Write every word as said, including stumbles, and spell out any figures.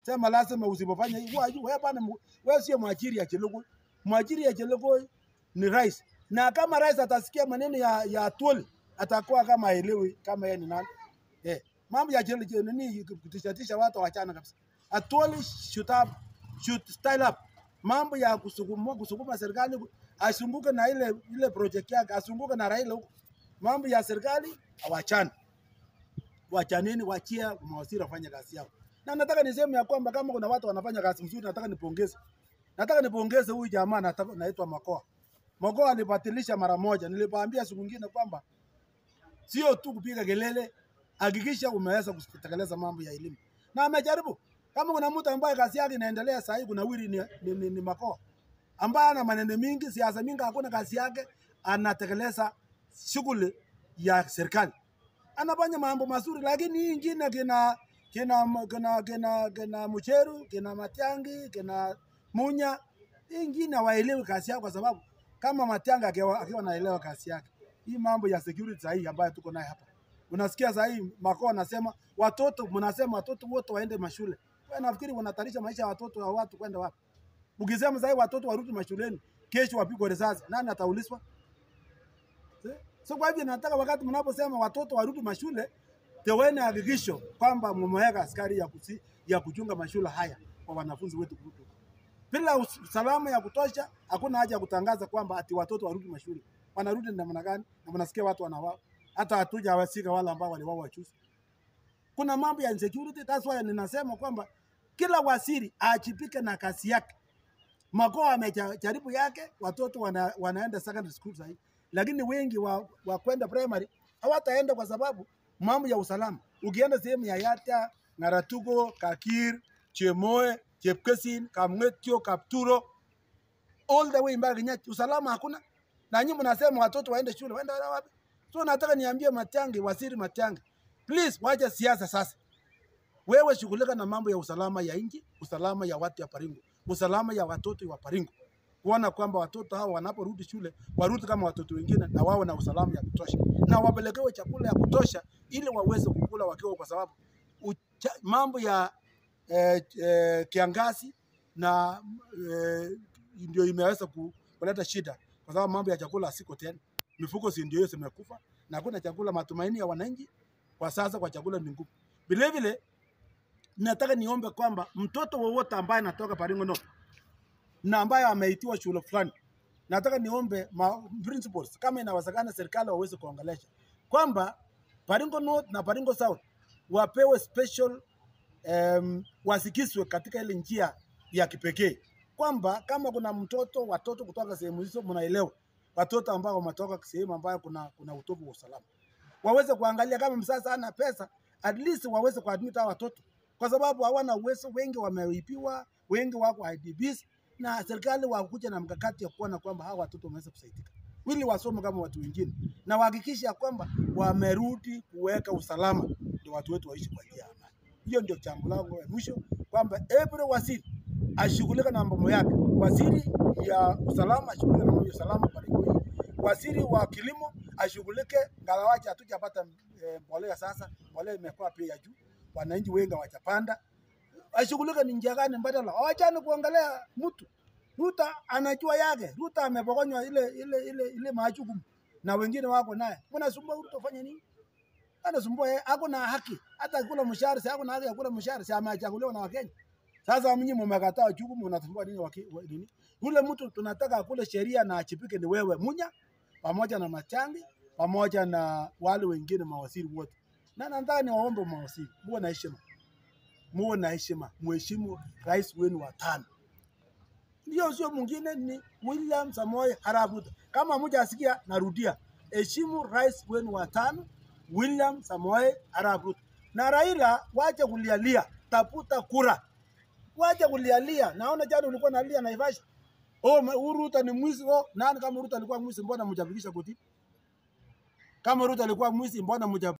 Sema lazima usipofanya hivi, wewe bana, wewe sio mwajiri ya Chelugoi. Mwajiri ya Chelugoi ni rais. Na kama rais atasikia maneno ya ya Atwoli, atakuwa kama haelewi kama yeye ni nani. Eh, mambo ya Chelugoi nini kutishatisha watu waachana kabisa. Atwoli should have should style up. Mambo ya kusukuma kusukuma serikali asumbuke na ile ile project yake, asumbuke na Raila huko. Mambo ya serikali awachane. Wachaneni, wachia mawaziri wafanye kazi yao. Na nataka niseme ya kwamba kama kuna watu wanafanya kazi mzuri, nataka nipongeze. Nataka nipongeze huyu jamaa anaitwa Makoa. Makoa alibatilisha mara moja. Nilipoambia siku nyingine kwamba sio tu kupiga kelele, hakikisha umeweza kutekeleza mambo ya elimu. Na amejaribu. Kama kuna mtu ambaye kazi yake inaendelea sasa hivi kuna wili ni, ni, ni, ni Makoa. Ambaye ana maneno mingi, siasa mingi, hakuna kazi yake, anatekeleza shughuli ya serikali. Anafanya mambo mazuri, lakini hii ingine kina kina kina kina kina Mucheru, kina Matiangi, kina Munya, hii ingine hawaelewi kazi yao, kwa sababu kama Matiangi akiwa akiwa anaelewa kazi yake. Hii mambo ya security sahihi ambayo tuko nayo hapa. Unasikia sahihi Makoa anasema watoto, mnasema watoto wote waende mashule. Wewe nafikiri unatarisha maisha ya watoto wa watu kwenda wapi? Ukisema sahihi watoto warudi mashuleni, kesho wapigwe risasi, nani ataulizwa? So kwa hivyo nataka wakati mnaposema watoto warudi mashule, teweni hakikisho kwamba mmeweka askari ya kusi, ya kuchunga mashule haya kwa wanafunzi wetu kurudi. Bila usalama ya kutosha, hakuna haja ya kutangaza kwamba ati watoto warudi mashule. Wanarudi namna gani? Na mnasikia watu wanawao. Hata hatuja wasika wale ambao waliwao wachuzi. Kuna mambo ya insecurity, that's why ninasema kwamba kila waziri aachipike na kazi yake. Makoa amejaribu yake, watoto wana, wanaenda secondary school sasa. Lakini wengi wa, wa kwenda primary hawataenda kwa sababu mambo ya usalama. Ukienda sehemu ya Yata, Naratugo, Kakir, Chemoe, Chepkesin, Kamwetio, Kapturo, all the way mpaka Nyati, usalama hakuna. Na nyinyi mnasema watoto waende shule, waende wapi? So nataka niambie Matiangi, waziri Matiangi, please wacha siasa sasa. Wewe shughulika na mambo ya usalama ya nchi, usalama ya watu ya Baringo, usalama ya watoto wa Baringo. Kuona kwamba watoto hao wanaporudi shule warudi kama watoto wengine na wao na usalama ya kutosha. Na wapelekewe chakula ya kutosha ili waweze kukula wakiwa, kwa sababu ucha, mambo ya eh, eh, kiangazi na eh, ndio imeweza kuleta shida, kwa sababu mambo ya chakula siko tena. Mifuko si ndio zimekufa na hakuna chakula. Matumaini ya wananchi kwa sasa kwa chakula ni ngumu. Vile vile nataka niombe kwamba mtoto wowote ambaye anatoka Baringo no na ambaye ameitiwa shule fulani, nataka niombe ma principals kama inawezekana serikali waweze kuongelesha kwamba Baringo North na Baringo South wapewe special um, wasikizwe katika ile njia ya kipekee, kwamba kama kuna mtoto watoto kutoka sehemu hizo, mnaelewa watoto ambao wametoka sehemu ambayo kuna kuna utovu wa usalama, waweze kuangalia kama msasa ana pesa, at least waweze kuadmit hao watoto, kwa sababu hawana uwezo. Wengi wameipiwa, wengi wako I D Bs, na serikali wakuja na mkakati ya kuona kwamba hawa watoto wameweza kusaidika ili wasome kama watu wengine, na wahakikisha kwamba wamerudi kuweka usalama ndio watu wetu waishi kwa njia amani. Hiyo ndio jambo langu la mwisho, kwamba every waziri ashughulika na mambo yake. Waziri ya usalama ashughulike na mambo ya usalama Baringo. Waziri wa kilimo ashughulike, ngalawaje hatujapata e, mbolea sasa, mbolea imekuwa bei ya juu, wananchi wengi hawajapanda. Ashughulika ni njia gani mbadala. Hawachani kuangalia mtu. Ruto anajua yake. Ruto amepokonywa ile ile ile ile majukumu na wengine wako naye. Mnasumbua Ruto fanya nini? Anasumbua yeye, ako na haki. Hata kula mshahara, si ako na haki ya kula mshahara, si amechaguliwa na Wakenya. Sasa mnyinyi mmekataa jukumu, mnasumbua nini waki nini? Yule mtu tunataka akule sheria na achipike ni wewe Munya, pamoja na Matiangi, pamoja na wale wengine mawaziri wote. Na nadhani niwaombe mawaziri, muwe na heshima. Muwe na heshima, mheshimu rais wenu wa tano. Ndio sio mwingine, ni William Samoei Arap Ruto. Kama mmoja asikia, narudia, heshimu rais wenu wa tano, William Samoei Arap Ruto. Na Raila wacha kulialia, tafuta kura. Wacha kulialia. Naona jana ulikuwa nalia Naivasha. Oh, Ruto ni mwizi. Oh, nani kama Ruto alikuwa mwizi, mbona mjafikisha koti? Kama Ruto alikuwa mwizi, mbona mjafikisha